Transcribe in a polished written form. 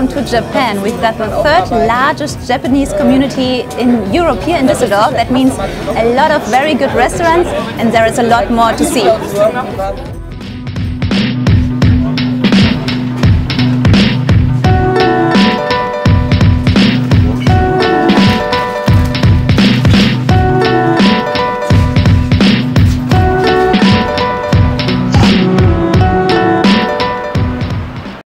welcome to Japan. We've got the third largest Japanese community in Europe here in Düsseldorf. That means a lot of very good restaurants, and there is a lot more to see.